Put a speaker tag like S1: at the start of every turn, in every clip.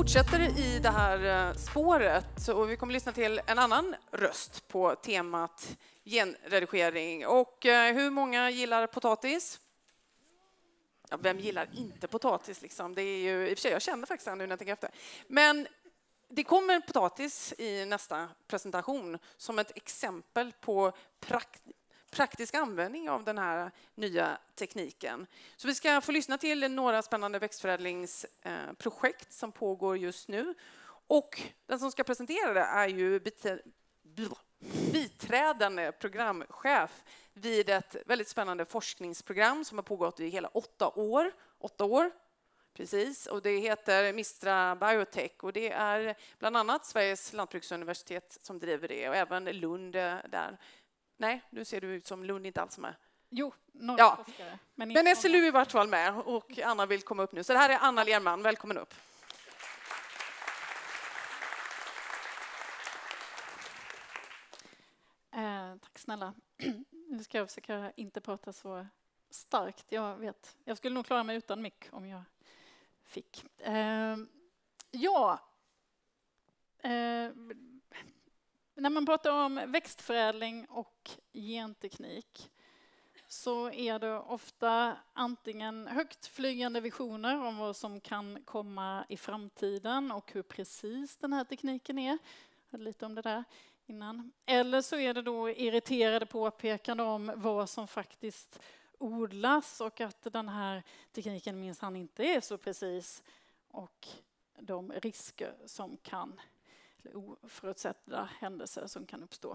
S1: fortsätter i det här spåret och vi kommer lyssna till en annan röst på temat genredigering. Och hur många gillar potatis? Ja, vem gillar inte potatis liksom? Det är ju, i och för sig, jag känner faktiskt nu när jag tänker efter. Men det kommer potatis i nästa presentation som ett exempel på praktisk användning av den här nya tekniken. Så vi ska få lyssna till några spännande växtförädlingsprojekt som pågår just nu. Och den som ska presentera det är ju biträdande programchef vid ett väldigt spännande forskningsprogram som har pågått i hela 8 år. 8 år. Precis, och det heter Mistra Biotech och det är bland annat Sveriges lantbruksuniversitet som driver det och även Lund där. Nej, nu ser du ut som Lund inte alls med.
S2: Jo, några forskare.
S1: Men SLU är i vart fall med och Anna vill komma upp nu. Så det här är Anna Lerman, välkommen upp.
S2: Tack snälla. Nu ska jag försöka inte prata så starkt. Jag skulle nog klara mig utan mick om jag fick. När man pratar om växtförädling och genteknik så är det ofta antingen högt flygande visioner om vad som kan komma i framtiden och hur precis den här tekniken är. Jag hörde lite om det där innan. Eller så är det då irriterade påpekande om vad som faktiskt odlas och att den här tekniken minsann inte är så precis och de risker som kan, eller oförutsedda händelser som kan uppstå.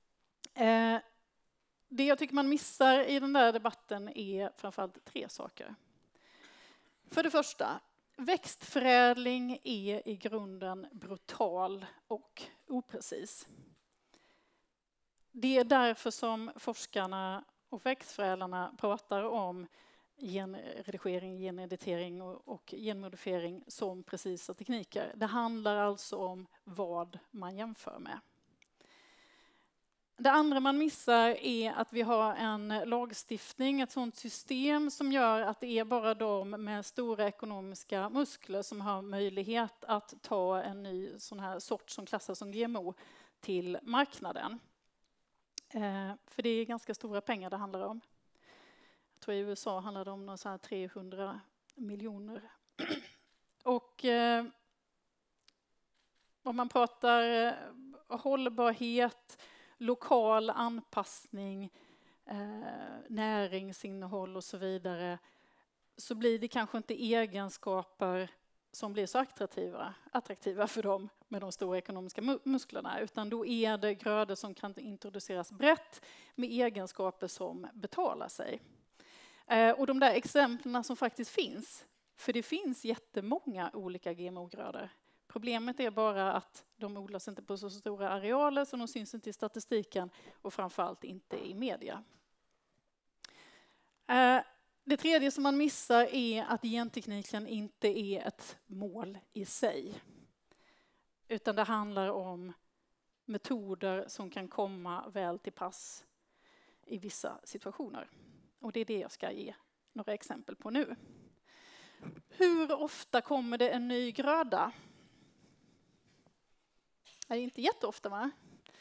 S2: Det jag tycker man missar i den där debatten är framförallt 3 saker. För det första, växtförädling är i grunden brutal och oprecis. Det är därför som forskarna och växtförädlarna pratar om genredigering, geneditering och genmodifiering som precisa tekniker. Det handlar alltså om vad man jämför med. Det andra man missar är att vi har en lagstiftning, ett sådant system som gör att det är bara de med stora ekonomiska muskler som har möjlighet att ta en ny sån här sort som klassas som GMO till marknaden. För det är ganska stora pengar det handlar om. Jag tror i USA handlar det om någon så här 300 miljoner. Och om man pratar hållbarhet, lokal anpassning, näringsinnehåll och så vidare så blir det kanske inte egenskaper som blir så attraktiva för dem med de stora ekonomiska musklerna, utan då är det grödor som kan introduceras brett med egenskaper som betalar sig. Och de där exemplen som faktiskt finns, för det finns jättemånga olika GMO-grödor. Problemet är bara att de odlas inte på så stora arealer så de syns inte i statistiken och framförallt inte i media. Det tredje som man missar är att gentekniken inte är ett mål i sig. Utan det handlar om metoder som kan komma väl till pass i vissa situationer. Och det är det jag ska ge några exempel på nu. Hur ofta kommer det en ny gröda? Det är inte jätteofta, va?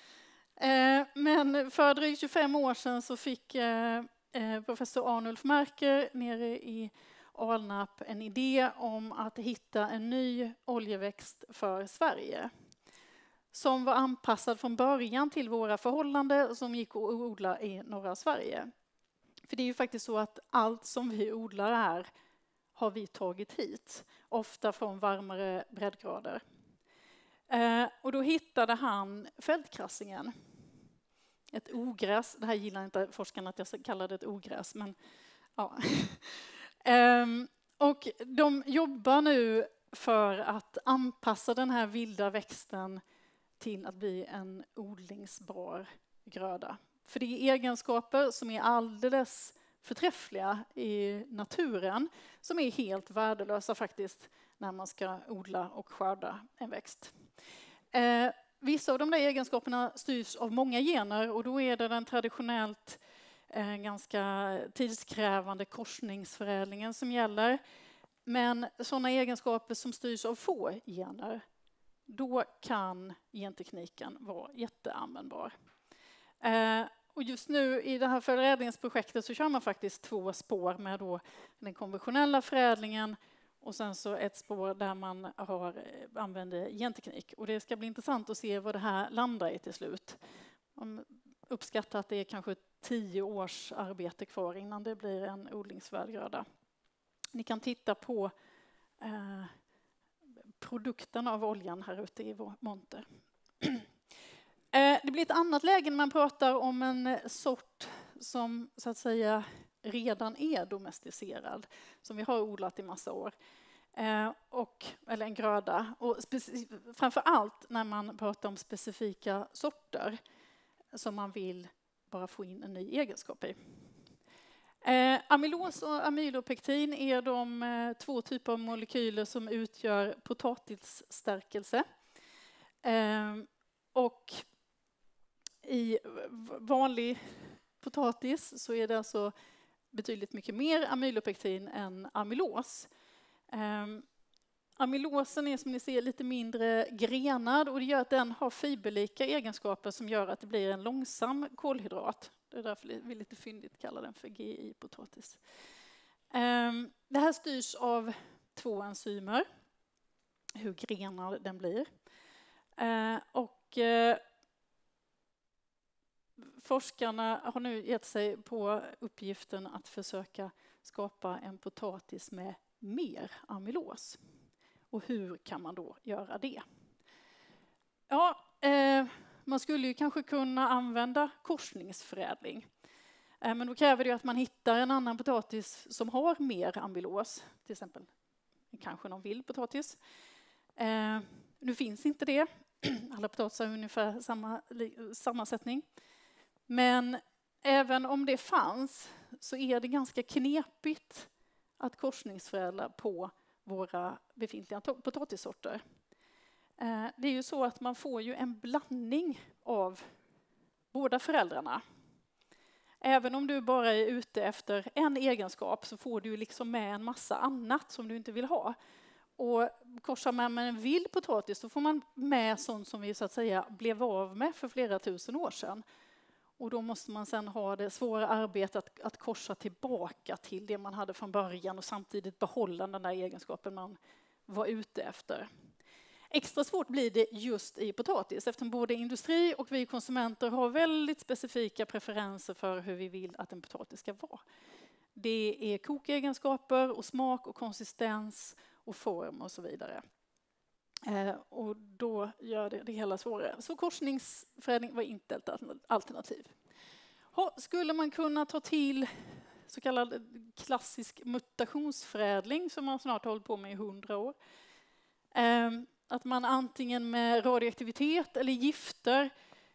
S2: Men för drygt 25 år sedan så fick professor Arnulf Merker nere i Alnarp en idé om att hitta en ny oljeväxt för Sverige. Som var anpassad från början till våra förhållanden och som gick att odla i norra Sverige. För det är ju faktiskt så att allt som vi odlar här har vi tagit hit. Ofta från varmare breddgrader. Och då hittade han fältkrassingen. Ett ogräs. Det här gillar inte forskarna att jag kallar det ett ogräs. Men, ja. Och de jobbar nu för att anpassa den här vilda växten till att bli en odlingsbar gröda. För det är egenskaper som är alldeles förträffliga i naturen som är helt värdelösa faktiskt när man ska odla och skörda en växt. Vissa av de där egenskaperna styrs av många gener och då är det den traditionellt ganska tidskrävande korsningsförädlingen som gäller. Men sådana egenskaper som styrs av få gener, då kan gentekniken vara jätteanvändbar. Och just nu i det här förädlingsprojektet så kör man faktiskt 2 spår med då den konventionella förädlingen och sen så ett spår där man använder genteknik. Och det ska bli intressant att se vad det här landar i till slut. Man uppskattar att det är kanske 10 års arbete kvar innan det blir en odlingsvärd gröda. Ni kan titta på produkten av oljan här ute i vår monter. Det blir ett annat läge när man pratar om en sort som så att säga redan är domesticerad, som vi har odlat i massa år. Eller en gröda. Och framför allt när man pratar om specifika sorter som man vill bara få in en ny egenskap i. Amylos och amylopektin är de 2 typer av molekyler som utgör potatisstärkelse. Och i vanlig potatis så är det alltså betydligt mycket mer amylopektin än amylos. Amylosen är som ni ser lite mindre grenad och det gör att den har fiberlika egenskaper som gör att det blir en långsam kolhydrat. Det är därför vi lite fyndigt kallar den för GI-potatis. Det här styrs av 2 enzymer, hur grenad den blir. Forskarna har nu gett sig på uppgiften att försöka skapa en potatis med mer amylos. Och hur kan man då göra det? Ja, man skulle ju kanske kunna använda korsningsförädling. Men då kräver det ju att man hittar en annan potatis som har mer amylos. Till exempel kanske någon vild potatis. Nu finns inte det. Alla potatisar har ungefär samma sammansättning. Men även om det fanns så är det ganska knepigt att korsningsförädla på våra befintliga potatissorter. Det är ju så att man får ju en blandning av båda föräldrarna. Även om du bara är ute efter en egenskap så får du liksom med en massa annat som du inte vill ha. Och korsar man med en vild potatis så får man med sånt som vi så att säga blev av med för flera tusen år sedan. Och då måste man sedan ha det svåra arbetet att korsa tillbaka till det man hade från början och samtidigt behålla den där egenskapen man var ute efter. Extra svårt blir det just i potatis eftersom både industri och vi konsumenter har väldigt specifika preferenser för hur vi vill att en potatis ska vara. Det är kokegenskaper och smak och konsistens och form och så vidare. Och då gör det hela svårare. Så korsningsförädling var inte ett alternativ. Skulle man kunna ta till så kallad klassisk mutationsförädling som man snart har hållit på med i 100 år. Att man antingen med radioaktivitet eller gifter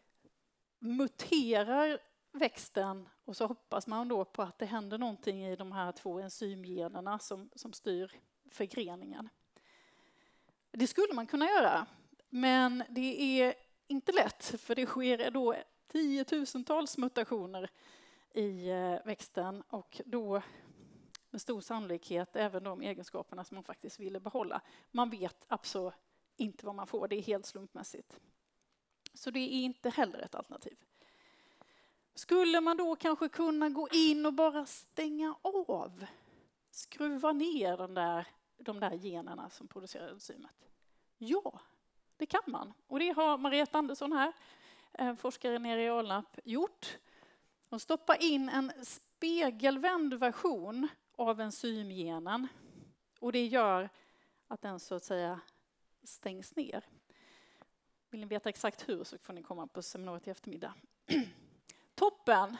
S2: muterar växten och så hoppas man då på att det händer någonting i de här 2 enzymgenerna som styr förgreningen. Det skulle man kunna göra, men det är inte lätt för det sker då 10 000-tals mutationer i växten och då med stor sannolikhet även de egenskaperna som man faktiskt ville behålla. Man vet absolut inte vad man får, det är helt slumpmässigt. Så det är inte heller ett alternativ. Skulle man då kanske kunna gå in och bara stänga av, skruva ner de där generna som producerar enzymet? Ja, det kan man. Och det har Mariette Andersson här, forskare nere i Alnarp, gjort. De stoppar in en spegelvänd version av enzymgenen. Och det gör att den så att säga stängs ner. Vill ni veta exakt hur så får ni komma på seminariet i eftermiddag. Toppen!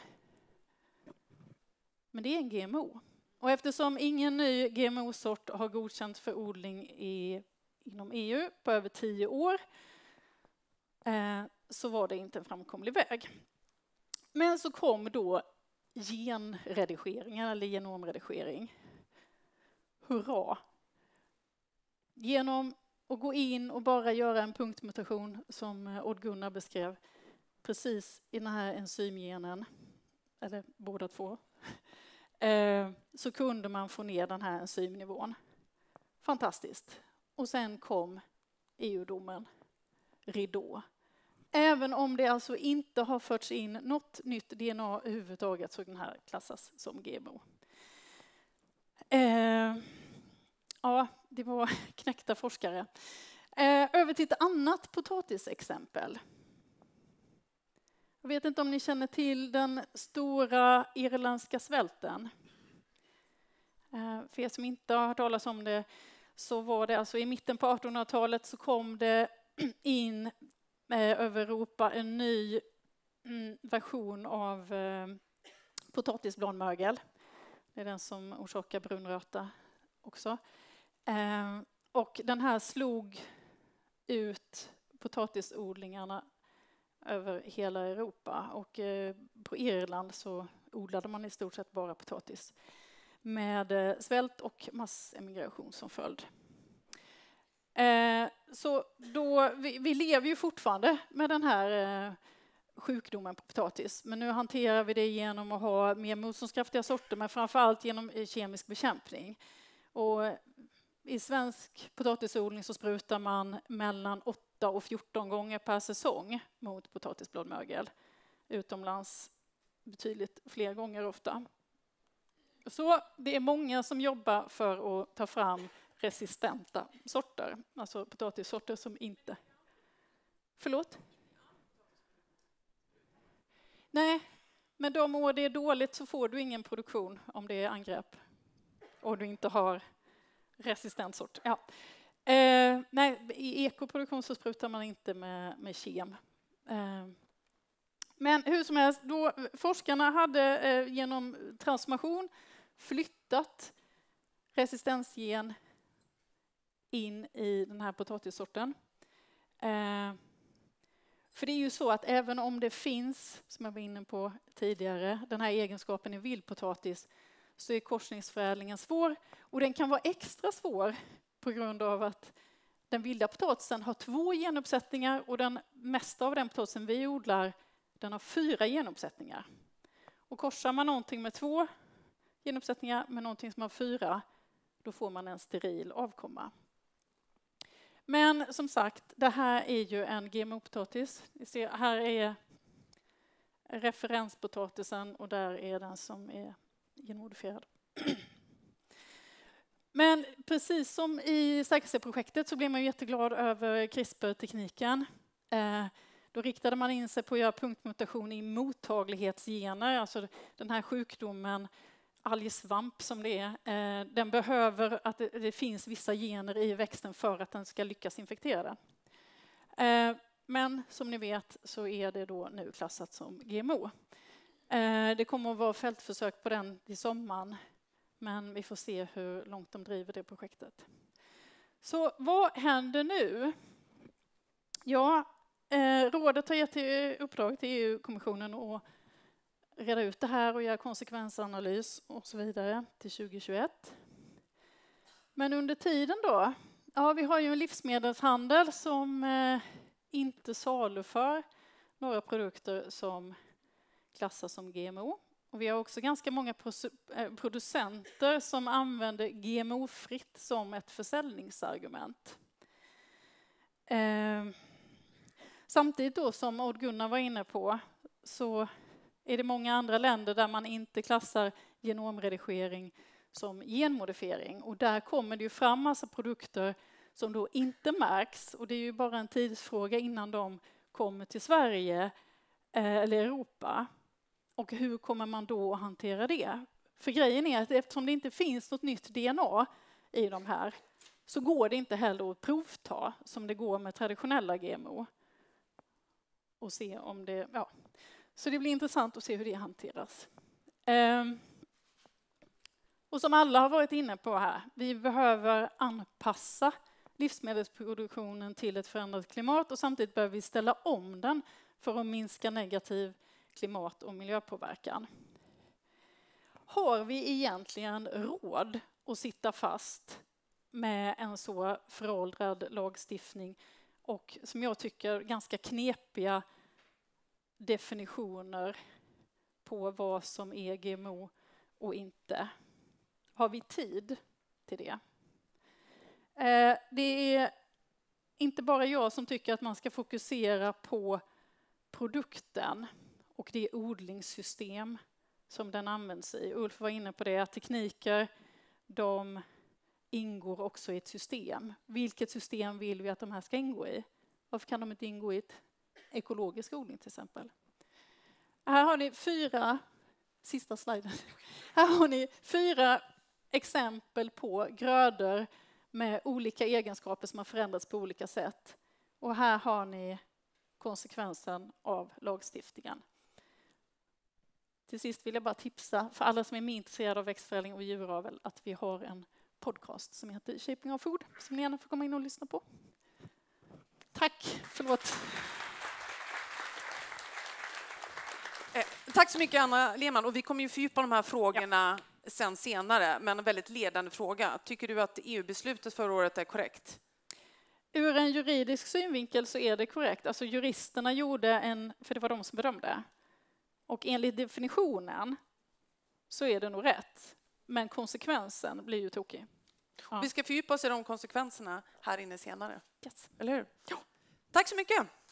S2: Men det är en GMO. Och eftersom ingen ny GMO-sort har godkänt för odling inom EU på över 10 år så var det inte en framkomlig väg. Men så kom då genredigeringen eller genomredigering. Hurra! Genom att gå in och bara göra en punktmutation som Odd-Gunnar beskrev precis i den här enzymgenen, eller båda 2, så kunde man få ner den här enzymnivån. Fantastiskt. Och sen kom EU-domen, ridå. Även om det alltså inte har förts in något nytt DNA överhuvudtaget så den här klassas som GMO. Ja, det var knäckta forskare. Över till ett annat potatisexempel. Jag vet inte om ni känner till den stora irländska svälten. För er som inte har hört talas om det så var det alltså i mitten på 1800-talet så kom det in över Europa en ny version av potatisbladmögel. Det är den som orsakar brunröta också. Och den här slog ut potatisodlingarna över hela Europa. Och på Irland så odlade man i stort sett bara potatis med svält och massemigration som följd. Så då, vi lever ju fortfarande med den här sjukdomen på potatis. Men nu hanterar vi det genom att ha mer motståndskraftiga sorter men framförallt genom kemisk bekämpning. Och i svensk potatisodling så sprutar man mellan 8 och 14 gånger per säsong mot potatisbladmögel. Utomlands betydligt fler gånger ofta. Så det är många som jobbar för att ta fram resistenta sorter. Alltså potatissorter som inte... Förlåt? Nej, men de år det är dåligt så får du ingen produktion om det är angrepp. Och du inte har resistent sort. Ja. Nej, i ekoproduktion så sprutar man inte med kem. Men hur som helst, då, forskarna hade genom transformation flyttat resistensgen in i den här potatissorten. För det är ju så att även om det finns, som jag var inne på tidigare, den här egenskapen i vildpotatis så är korsningsförädlingen svår. Och den kan vara extra svår på grund av att den vilda potatisen har 2 genuppsättningar och den mesta av den potatisen vi odlar den har 4 genuppsättningar. Och korsar man någonting med 2 genuppsättningar med någonting som har 4 då får man en steril avkomma. Men som sagt, det här är ju en GMO-potatis. Ni ser, här är referenspotatisen och där är den som är genmodifierad. Men precis som i säkerhetsprojektet så blev man jätteglad över CRISPR-tekniken. Då riktade man in sig på att göra punktmutation i mottaglighetsgener, alltså den här sjukdomen algsvamp som det är, den behöver att det finns vissa gener i växten för att den ska lyckas infektera den. Men som ni vet så är det då nu klassat som GMO. Det kommer att vara fältförsök på den i sommaren, men vi får se hur långt de driver det projektet. Så vad händer nu? Ja, rådet har gett uppdrag till EU-kommissionen att reda ut det här och göra konsekvensanalys och så vidare till 2021. Men under tiden då, ja, vi har ju en livsmedelshandel som inte saluför några produkter som klassas som GMO. Och vi har också ganska många producenter som använder GMO-fritt som ett försäljningsargument. Samtidigt då som Odd-Gunnar var inne på så är det många andra länder där man inte klassar genomredigering som genmodifiering. Och där kommer det ju fram massa produkter som då inte märks. Och det är ju bara en tidsfråga innan de kommer till Sverige eller Europa. Och hur kommer man då att hantera det? För grejen är att eftersom det inte finns något nytt DNA i de här så går det inte heller att provta som det går med traditionella GMO. Och se om det... Ja. Så det blir intressant att se hur det hanteras. Och som alla har varit inne på här, vi behöver anpassa livsmedelsproduktionen till ett förändrat klimat och samtidigt behöver vi ställa om den för att minska negativ klimat- och miljöpåverkan. Har vi egentligen råd att sitta fast med en så föråldrad lagstiftning och som jag tycker ganska knepiga definitioner på vad som är GMO och inte? Har vi tid till det? Det är inte bara jag som tycker att man ska fokusera på produkten och det odlingssystem som den används i. Ulf var inne på det, att tekniker, de ingår också i ett system. Vilket system vill vi att de här ska ingå i? Varför kan de inte ingå i ett ekologisk odling till exempel? Här har ni sista sliden. Här har ni 4 exempel på grödor med olika egenskaper som har förändrats på olika sätt. Och här har ni konsekvensen av lagstiftningen. Till sist vill jag bara tipsa för alla som är mer intresserade av växtförädling och djuravel att vi har en podcast som heter Shaping Our Food som ni gärna får komma in och lyssna på. Tack, förlåt.
S1: Tack så mycket Anna Lehmann, och vi kommer ju fördjupa de här frågorna sen senare, men en väldigt ledande fråga. Tycker du att EU-beslutet förra året är korrekt?
S2: Ur en juridisk synvinkel så är det korrekt. Alltså juristerna gjorde för det var de som bedömde. Och enligt definitionen så är det nog rätt. Men konsekvensen blir ju tokig.
S1: Ja. Vi ska fördjupa oss i de konsekvenserna här inne senare.
S2: Yes.
S1: Eller hur?
S2: Ja.
S1: Tack så mycket!